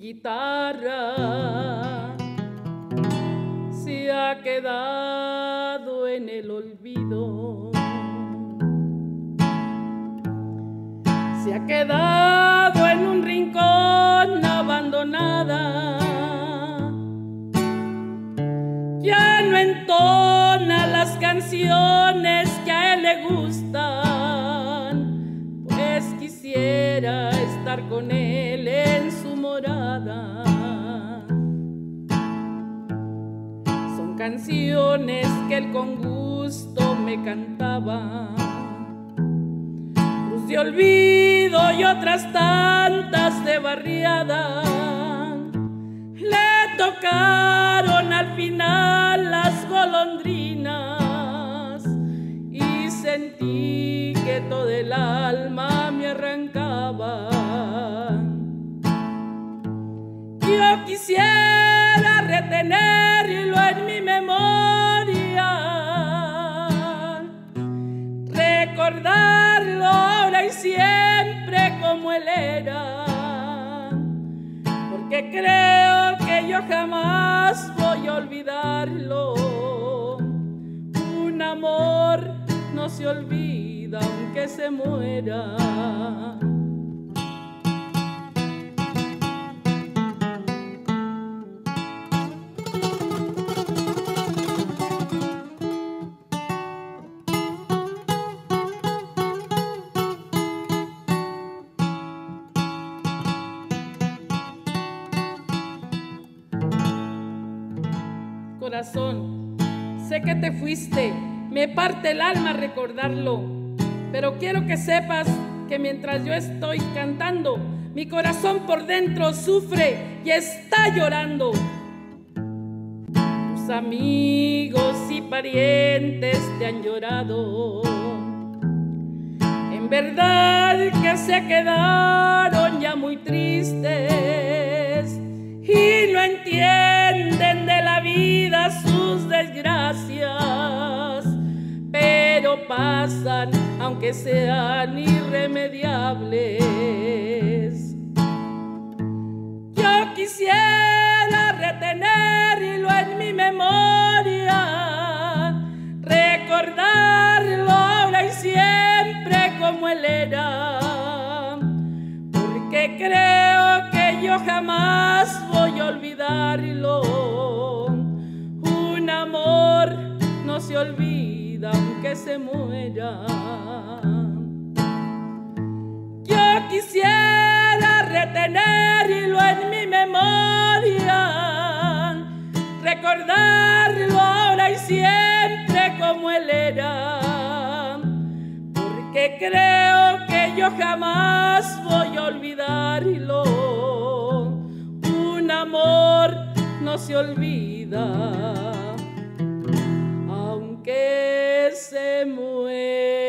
guitarra se ha quedado en el olvido, se ha quedado en un rincón abandonada, ya no entona las canciones que a él le gustan, pues quisiera estar con él en su morada. Son canciones que él con gusto me cantaba, Cruz de Olvido y otras tantas de barriada. Le tocaron al final las golondrinas y sentí que todo el alma me arrancaba. Yo quisiera retenerlo en mi memoria, recordarlo ahora y siempre como él era, porque creo que yo jamás voy a olvidarlo. Un amor no se olvida aunque se muera. Corazón, sé que te fuiste, me parte el alma recordarlo, pero quiero que sepas que mientras yo estoy cantando, mi corazón por dentro sufre y está llorando. Tus amigos y parientes te han llorado, en verdad que se quedaron ya muy tristes y no entienden de la vida sus desgracias, pero pasan aunque sean irremediables. Yo quisiera retenerlo en mi memoria, recordarlo ahora y siempre como él era, porque creo que yo jamás voy a olvidarlo. Un amor no se olvida aunque se muera. Yo quisiera retenerlo en mi memoria, recordarlo ahora y siempre como él era, porque creo que yo jamás voy a olvidarlo. Un amor no se olvida aunque se muera.